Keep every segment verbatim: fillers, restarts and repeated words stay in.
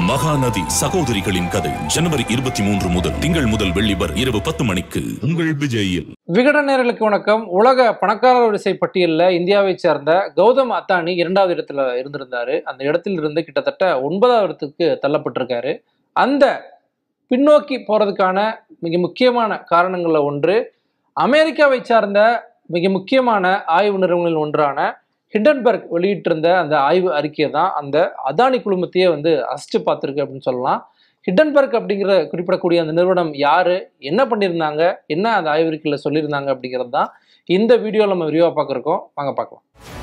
மகாநதி சகோதரிகளின் கதை ஜனவரி இருபத்தி மூன்று முதல் திங்கள் முதல் வெள்ளி வரை இரவு பத்து மணிக்கு உங்கள் விஜயில். விகடன் நேயர்களுக்கு வணக்கம். உலக பணக்காரர் வரிசை பட்டியலில் இந்தியாவை சேர்ந்த கௌதம் அத்தானி இரண்டாவது இடத்துல இருந்திருந்தாரு. அந்த இடத்தில் இருந்து கிட்டத்தட்ட ஒன்பதாவது இடத்துக்கு தள்ளப்பட்டிருக்காரு. அந்த பின்னோக்கி போறதுக்கான மிக முக்கியமான காரணங்கள்ல ஒன்று, அமெரிக்காவை சார்ந்த மிக முக்கியமான ஆய்வு நிறுவனங்களில் ஒன்றான ஹிண்டன்பர்க் வெளியிட்டிருந்த அந்த ஆய்வு அறிக்கையை தான் அந்த அதானி குழுமத்தையே வந்து அசிச்சு பார்த்துருக்கு அப்படின்னு சொல்லலாம். ஹிண்டன்பர்க் அப்படிங்கிற குறிப்பிடக்கூடிய அந்த நிறுவனம் யாரு, என்ன பண்ணியிருந்தாங்க, என்ன அந்த ஆய்வறிக்கையில் சொல்லியிருந்தாங்க அப்படிங்கிறது தான் இந்த வீடியோவில் நம்ம விரிவாக பார்க்குறோம். வாங்க பார்க்கலாம்.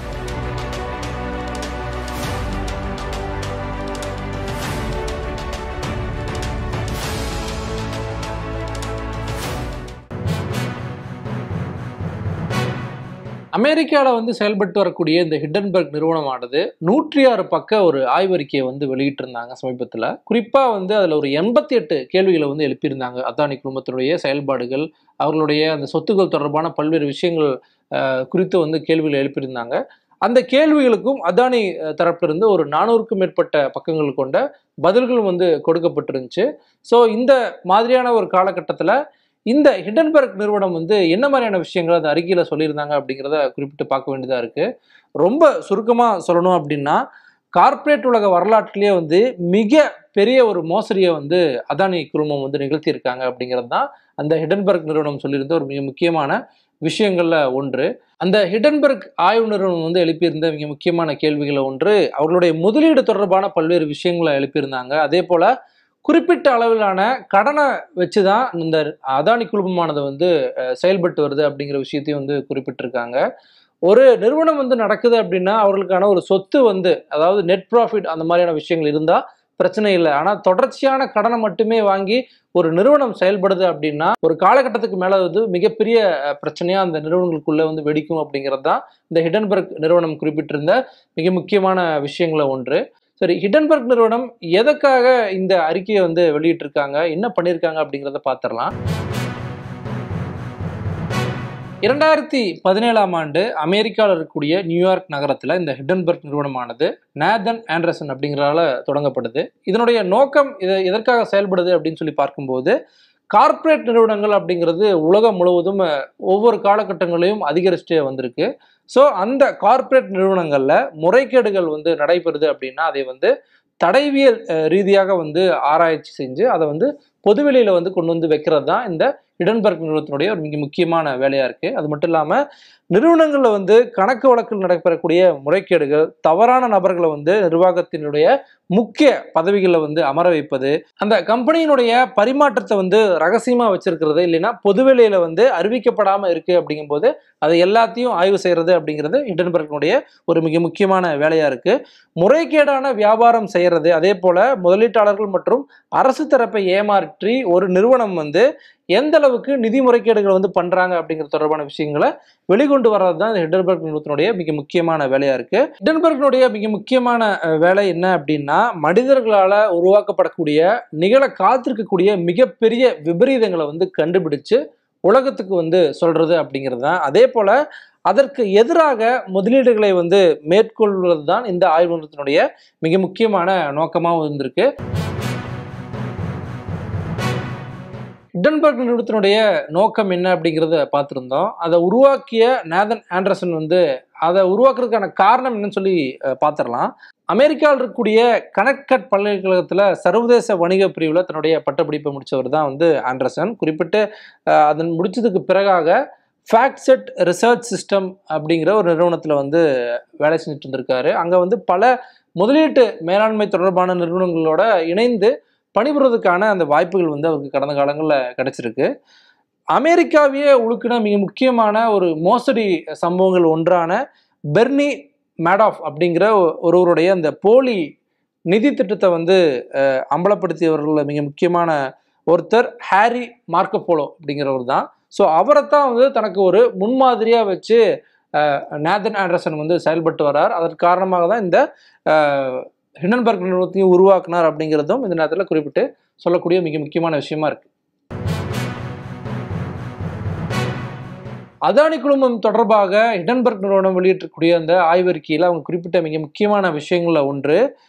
அமெரிக்காவில் வந்து செயல்பட்டு வரக்கூடிய இந்த ஹிண்டன்பர்க் நிறுவனமானது நூற்றி ஆறு பக்க ஒரு ஆய்வறிக்கையை வந்து வெளியிட்டிருந்தாங்க சமீபத்தில். குறிப்பாக வந்து அதில் ஒரு எண்பத்தி எட்டு கேள்விகளை வந்து எழுப்பியிருந்தாங்க. அதானி குழுமத்தினுடைய செயல்பாடுகள், அவர்களுடைய அந்த சொத்துக்கள் தொடர்பான பல்வேறு விஷயங்கள் குறித்து வந்து கேள்விகளை எழுப்பியிருந்தாங்க. அந்த கேள்விகளுக்கும் அதானி தரப்பிலிருந்து ஒரு நானூறுக்கும் மேற்பட்ட பக்கங்கள் கொண்ட பதில்களும் வந்து கொடுக்கப்பட்டிருந்துச்சு. ஸோ இந்த மாதிரியான ஒரு காலகட்டத்தில் இந்த ஹிண்டன்பர்க் நிறுவனம் வந்து என்ன மாதிரியான விஷயங்கள் அந்த அறிக்கையில் சொல்லியிருந்தாங்க அப்படிங்கிறத குறிப்பிட்டு பார்க்க வேண்டியதாக இருக்குது. ரொம்ப சுருக்கமாக சொல்லணும் அப்படின்னா, கார்ப்பரேட் உலக வரலாற்றிலேயே வந்து மிக பெரிய ஒரு மோசடியை வந்து அதானி குழுமம் வந்து நிகழ்த்தியிருக்காங்க அப்படிங்கிறது தான் அந்த ஹிண்டன்பர்க் நிறுவனம் சொல்லியிருந்த ஒரு மிக முக்கியமான விஷயங்களில் ஒன்று. அந்த ஹிண்டன்பர்க் ஆய்வு நிறுவனம் வந்து எழுப்பியிருந்த மிக முக்கியமான கேள்விகளில் ஒன்று, அவர்களுடைய முதலீடு தொடர்பான பல்வேறு விஷயங்களை எழுப்பியிருந்தாங்க. அதே போல் குறிப்பிட்ட அளவிலான கடனை வச்சு தான் இந்த அதானி குழுமமானது வந்து செயல்பட்டு வருது அப்படிங்கிற விஷயத்தையும் வந்து குறிப்பிட்டிருக்காங்க. ஒரு நிறுவனம் வந்து நடக்குது அப்படின்னா அவர்களுக்கான ஒரு சொத்து வந்து, அதாவது நெட் ப்ராஃபிட் அந்த மாதிரியான விஷயங்கள் இருந்தால் பிரச்சனை இல்லை. ஆனால் தொடர்ச்சியான கடனை மட்டுமே வாங்கி ஒரு நிறுவனம் செயல்படுது அப்படின்னா ஒரு காலகட்டத்துக்கு மேலே வந்து மிகப்பெரிய பிரச்சனையாக அந்த நிறுவனங்களுக்குள்ளே வந்து வெடிக்கும் அப்படிங்கிறது தான் இந்த ஹிண்டன்பர்க் நிறுவனம் குறிப்பிட்டிருந்த மிக முக்கியமான விஷயங்கள ஒன்று. சரி, ஹிண்டன்பர்க் நிறுவனம் எதற்காக இந்த அறிக்கையை வந்து வெளியிட்டிருக்காங்க, என்ன பண்ணியிருக்காங்க அப்படிங்கிறத பார்த்துடலாம். இரண்டாயிரத்தி பதினேழாம் ஆண்டு அமெரிக்காவில் இருக்கக்கூடிய நியூயார்க் நகரத்தில் இந்த ஹிண்டன்பர்க் நிறுவனமானது நேதன் ஆண்டர்சன் அப்படிங்கிறதால தொடங்கப்படுது. இதனுடைய நோக்கம் இதை எதற்காக செயல்படுது அப்படின்னு சொல்லி பார்க்கும்போது, கார்ப்பரேட் நிறுவனங்கள் அப்படிங்கிறது உலகம் முழுவதும் ஒவ்வொரு காலகட்டங்களையும் அதிகரிச்சுட்டே வந்திருக்கு. ஸோ அந்த கார்ப்பரேட் நிறுவனங்களில் முறைகேடுகள் வந்து நடைபெறுது அப்படின்னா அதை வந்து தடைவியல் ரீதியாக வந்து ஆராய்ச்சி செஞ்சு அதை வந்து பொதுவெளியில் வந்து கொண்டு வந்து வைக்கிறது தான் இந்த ஹிண்டன்பர்க் நிறுவனத்தினுடைய ஒரு மிக முக்கியமான வேலையாக இருக்குது. அது மட்டும் இல்லாமல் நிறுவனங்களில் வந்து கணக்கு வழக்கில் நடைபெறக்கூடிய முறைகேடுகள், தவறான நபர்களை வந்து நிர்வாகத்தினுடைய முக்கிய பதவிகளில் வந்து அமர வைப்பது, அந்த கம்பெனியினுடைய பரிமாற்றத்தை வந்து ரகசியமாக வச்சிருக்கிறது, இல்லைன்னா பொதுவெளியில் வந்து அறிவிக்கப்படாமல் இருக்குது அப்படிங்கும்போது அதை எல்லாத்தையும் ஆய்வு செய்கிறது அப்படிங்கிறது ஹிண்டன்பர்க்கினுடைய ஒரு மிக முக்கியமான வேலையாக இருக்குது. முறைகேடான வியாபாரம் செய்கிறது, அதே போல் முதலீட்டாளர்கள் மற்றும் அரசு தரப்பை ஏமாற்றி ஒரு நிறுவனம் வந்து எந்த அளவுக்கு நிதி முறைகேடுகளை வந்து பண்றாங்க அப்படிங்கிறது தொடர்பான விஷயங்களை வெளிக்கொண்டு வர்றது தான் இந்த ஹிண்டன்பர்க் நிறுவனத்தினுடைய மிக முக்கியமான வேலையா இருக்கு. ஹிண்டன்பர்க்கினுடைய மிக முக்கியமான வேலை என்ன அப்படின்னா, மனிதர்களால் உருவாக்கப்படக்கூடிய நிகழ காத்திருக்கக்கூடிய மிகப்பெரிய விபரீதங்களை வந்து கண்டுபிடிச்சு உலகத்துக்கு வந்து சொல்றது அப்படிங்கிறது தான். அதே போல அதற்கு எதிராக முதலீடுகளை வந்து மேற்கொள்வது தான் இந்த ஆய்வு நிறுவனத்தினுடைய மிக முக்கியமான நோக்கமாக இருந்திருக்கு. ஹிண்டன்பர்க் நிறுவனத்தினுடைய நோக்கம் என்ன அப்படிங்கிறத பார்த்துருந்தோம். அதை உருவாக்கிய நேதன் ஆண்டர்சன் வந்து அதை உருவாக்குறதுக்கான காரணம் என்னன்னு சொல்லி பார்த்துடலாம். அமெரிக்காவில் இருக்கக்கூடிய கனெக்டிகட் பல்கலைக்கழகத்தில் சர்வதேச வணிக பிரிவில் தன்னுடைய பட்டப்படிப்பை முடித்தவர் தான் வந்து ஆண்டர்சன். குறிப்பிட்டு அதன் முடிச்சதுக்கு பிறகாக ஃபேக்ட் செட் ரிசர்ச் சிஸ்டம் அப்படிங்கிற ஒரு நிறுவனத்தில் வந்து வேலை செஞ்சுட்டு இருந்திருக்காரு. அங்கே வந்து பல முதலீட்டு மேலாண்மை தொடர்பான நிறுவனங்களோட இணைந்து பணிபுரிவதற்கான அந்த வாய்ப்புகள் வந்து அவருக்கு கடந்த காலங்களில் கிடைச்சிருக்கு. அமெரிக்காவையே உழுக்கின மிக முக்கியமான ஒரு மோசடி சம்பவங்கள் ஒன்றான பெர்னி மேடாஃப் அப்படிங்கிற ஒருவருடைய அந்த போலி நிதி திட்டத்தை வந்து அம்பலப்படுத்தியவர்களில் மிக முக்கியமான ஒருத்தர் ஹாரி மார்க்கோபோலோ அப்படிங்கிறவர் தான். ஸோ அவரைத்தான் வந்து தனக்கு ஒரு முன்மாதிரியாக வச்சு நேதன் ஆண்டர்சன் வந்து செயல்பட்டு வர்றார். அதற்கு காரணமாக தான் இந்த ஹிண்டன்பர்க் நிறுவனத்தையும் உருவாக்குனார் அப்படிங்கிறதும் இந்த நேரத்தில் குறிப்பிட்டு சொல்லக்கூடிய மிக முக்கியமான விஷயமா இருக்கு. அதானி குழுமம் தொடர்பாக ஹிண்டன்பர்க் நிறுவனம் வெளியிட்டிருக்கக்கூடிய அந்த ஆய்வறிக்கையில் அவங்க குறிப்பிட்ட மிக முக்கியமான விஷயங்கள்ல ஒன்று,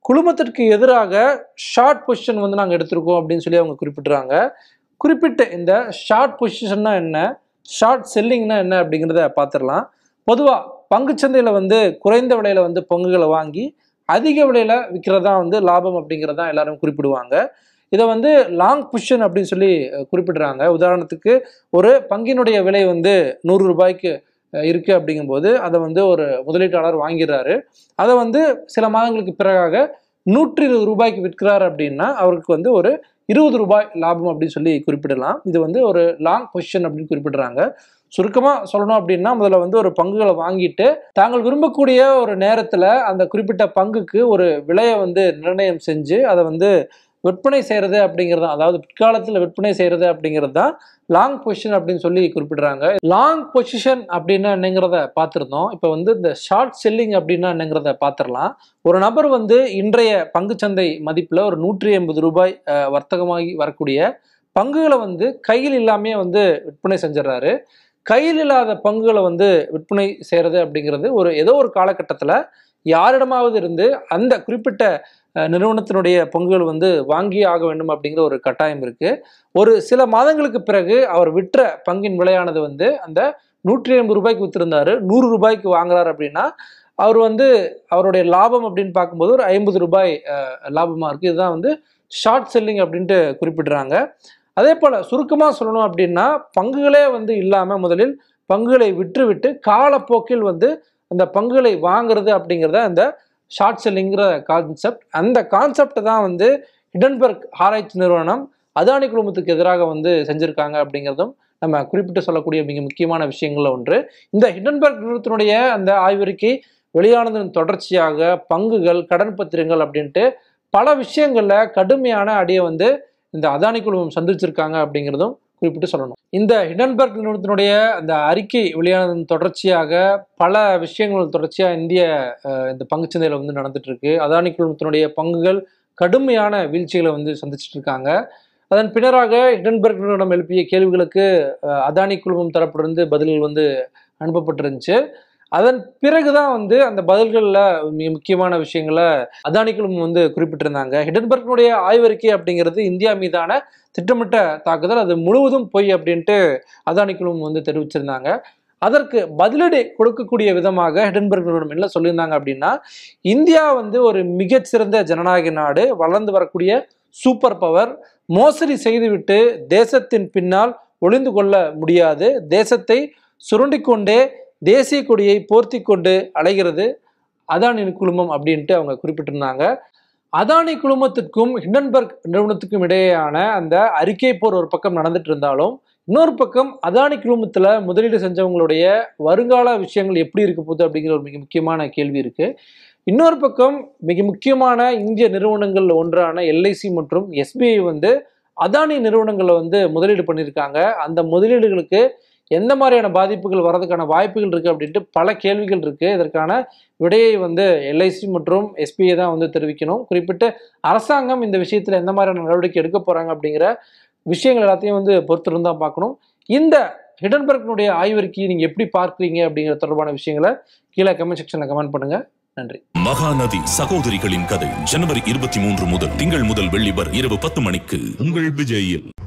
குழுமத்திற்கு எதிராக ஷார்ட் பொசிஷன் வந்து நாங்கள் எடுத்திருக்கோம் அப்படின்னு சொல்லி அவங்க குறிப்பிட்றாங்க. குறிப்பிட்ட இந்த ஷார்ட் பொசிஷன்னா என்ன, ஷார்ட் செல்லிங்னா என்ன அப்படிங்கிறத பார்த்துடலாம். பொதுவாக பங்குச்சந்தையில் வந்து குறைந்த விலையில் வந்து பங்குகளை வாங்கி அதிக விலையில் விற்கிறதா வந்து லாபம் அப்படிங்கிறதான் எல்லாரும் குறிப்பிடுவாங்க. இதை வந்து லாங் பொசிஷன் அப்படின்னு சொல்லி குறிப்பிடுறாங்க. உதாரணத்துக்கு ஒரு பங்கினுடைய விலை வந்து நூறு ரூபாய்க்கு இருக்கு அப்படிங்கும்போது அதை வந்து ஒரு முதலீட்டாளர் வாங்கிறாரு. அதை வந்து சில மாதங்களுக்கு பிறகாக நூற்றி இருபது ரூபாய்க்கு விற்கிறார் அப்படின்னா அவருக்கு வந்து ஒரு இருபது ரூபாய் லாபம் அப்படின்னு சொல்லி குறிப்பிடலாம். இது வந்து ஒரு லாங் பொசிஷன் அப்படின்னு குறிப்பிடுறாங்க. சுருக்கமாக சொல்லணும் அப்படின்னா முதல்ல வந்து ஒரு பங்குகளை வாங்கிட்டு தாங்கள் விரும்பக்கூடிய ஒரு நேரத்தில் அந்த குறிப்பிட்ட பங்குக்கு ஒரு விலையை வந்து நிர்ணயம் செஞ்சு அதை வந்து விற்பனை செய்கிறது அப்படிங்கிறது தான், அதாவது பிற்காலத்தில் விற்பனை செய்கிறது அப்படிங்கிறது தான் லாங் பொசிஷன் அப்படின்னு சொல்லி குறிப்பிடுறாங்க. லாங் பொசிஷன் அப்படின்னா என்னங்கிறத பார்த்துருந்தோம். இப்போ வந்து இந்த ஷார்ட் செல்லிங் அப்படின்னா என்னங்கிறத பார்த்துடலாம். ஒரு நபர் வந்து இன்றைய பங்குச்சந்தை மதிப்பில் ஒரு நூற்றி எண்பது ரூபாய் வர்த்தகமாகி வரக்கூடிய பங்குகளை வந்து கையில் இல்லாமே வந்து விற்பனை செஞ்சிடறாரு. கையில் இல்லாத பங்குகளை வந்து விற்பனை செய்கிறது அப்படிங்கிறது ஒரு ஏதோ ஒரு காலகட்டத்தில் யாரிடமாவது இருந்து அந்த குறிப்பிட்ட நிறுவனத்தினுடைய பங்குகள் வந்து வாங்கி ஆக வேண்டும் அப்படிங்கிற ஒரு கட்டாயம் இருக்கு. ஒரு சில மாதங்களுக்கு பிறகு அவர் விற்ற பங்கின் விலையானது வந்து அந்த நூற்றி ஐம்பது ரூபாய்க்கு வித்திருந்தாரு, நூறு ரூபாய்க்கு வாங்குறாரு அப்படின்னா அவர் வந்து அவருடைய லாபம் அப்படின்னு பார்க்கும்போது ஒரு ஐம்பது ரூபாய் லாபமா இருக்கு. இதுதான் வந்து ஷார்ட் செல்லிங் அப்படின்ட்டு குறிப்பிடுறாங்க. அதே போல சுருக்கமாக சொல்லணும் அப்படின்னா பங்குகளே வந்து இல்லாமல் முதலில் பங்குகளை விற்றுவிட்டு காலப்போக்கில் வந்து அந்த பங்குகளை வாங்குறது அப்படிங்கிறத அந்த ஷார்ட் செல்லிங்கிற கான்செப்ட். அந்த கான்செப்டை தான் வந்து ஹிடன்பர்க் ஆராய்ச்சி நிறுவனம் அதானி குழுமத்துக்கு எதிராக வந்து செஞ்சுருக்காங்க அப்படிங்கிறதும் நம்ம குறிப்பிட்டு சொல்லக்கூடிய மிக முக்கியமான விஷயங்கள்ல ஒன்று. இந்த ஹிடன்பர்க் நிறுவனத்தினுடைய அந்த ஆய்வறிக்கை வெளியானதன் தொடர்ச்சியாக பங்குகள், கடன் பத்திரங்கள் அப்படின்ட்டு பல விஷயங்கள்ல கடுமையான அடியை வந்து இந்த அதானி குழுமம் சந்திச்சிருக்காங்க அப்படிங்கிறதும் குறிப்பிட்டு சொல்லணும். இந்த ஹிடன்பர்க் நிறுவனத்தினுடைய அந்த அறிக்கை வெளியானதன் தொடர்ச்சியாக பல விஷயங்கள் தொடர்ச்சியாக இந்திய இந்த பங்குச்சந்தையில் வந்து நடந்துட்டு இருக்கு. அதானி குழுமத்தினுடைய பங்குகள் கடுமையான வீழ்ச்சிகளை வந்து சந்திச்சுட்டு இருக்காங்க. அதன் பின்னராக ஹிடன்பர்க் நிறுவனம் எழுப்பிய கேள்விகளுக்கு அதானி குழுமம் தரப்பிலிருந்து பதில்கள் வந்து அனுப்பப்பட்டிருந்துச்சு. அதன் பிறகுதான் வந்து அந்த பதில்களில் மிக முக்கியமான விஷயங்களை அதானி குழுமம் வந்து குறிப்பிட்டிருந்தாங்க. ஹிடன்பர்க்கினுடைய ஆய்வறிக்கை அப்படிங்கிறது இந்தியா மீதான திட்டமிட்ட தாக்குதல், அது முழுவதும் பொய் அப்படின்ட்டு அதானி குழுமம் வந்து தெரிவிச்சிருந்தாங்க. அதற்கு பதிலடி கொடுக்கக்கூடிய விதமாக ஹிடன்பர்க் நிறுவனம் என்ன சொல்லியிருந்தாங்க அப்படின்னா, இந்தியா வந்து ஒரு மிகச்சிறந்த ஜனநாயக நாடு, வளர்ந்து வரக்கூடிய சூப்பர் பவர், மோசடி செய்துவிட்டு தேசத்தின் பின்னால் ஒளிந்து கொள்ள முடியாது, தேசத்தை சுருண்டிக்கொண்டே தேசிய கொடியை போர்த்தி கொண்டு அலைகிறது அதானி குழுமம் அப்படின்ட்டு அவங்க குறிப்பிட்டிருந்தாங்க. அதானி குழுமத்திற்கும் ஹிடன்பர்க் நிறுவனத்துக்கும் இடையேயான அந்த அறிக்கை போர் ஒரு பக்கம் நடந்துட்டு இருந்தாலும் இன்னொரு பக்கம் அதானி குழுமத்தில் முதலீடு செஞ்சவங்களுடைய வருங்கால விஷயங்கள் எப்படி இருக்க போகுது அப்படிங்கிற ஒரு மிக முக்கியமான கேள்வி இருக்கு. இன்னொரு பக்கம் மிக முக்கியமான இந்திய நிறுவனங்கள் ஒன்றான எல்ஐசி மற்றும் எஸ்பிஐ வந்து அதானி நிறுவனங்களை வந்து முதலீடு பண்ணியிருக்காங்க. அந்த முதலீடுகளுக்கு எந்த மாதிரியான பாதிப்புகள் வர்றதுக்கான வாய்ப்புகள் இருக்குது அப்படின்ட்டு பல கேள்விகள் இருக்குது. இதற்கான விடையை வந்து எல்ஐசி மற்றும் எஸ்பிஐ தான் வந்து தெரிவிக்கணும். குறிப்பிட்டு அரசாங்கம் இந்த விஷயத்தில் எந்த மாதிரியான நடவடிக்கை எடுக்க போகிறாங்க அப்படிங்கிற விஷயங்கள் எல்லாத்தையும் வந்து பொறுத்திருந்து தான் பார்க்கணும். இந்த ஹிடன்பர்க்கினுடைய ஆய்வறிக்கையை நீங்கள் எப்படி பார்க்குறீங்க அப்படிங்கிற தொடர்பான விஷயங்களை கீழே கமெண்ட் செக்ஷனில் கமெண்ட் பண்ணுங்கள். நன்றி. மகாநதி சகோதரிகளின் கதை ஜனவரி இருபத்தி மூன்று முதல் திங்கள் முதல் வெள்ளி வரை இரவு பத்து மணிக்கு உங்கள் விஜயில்.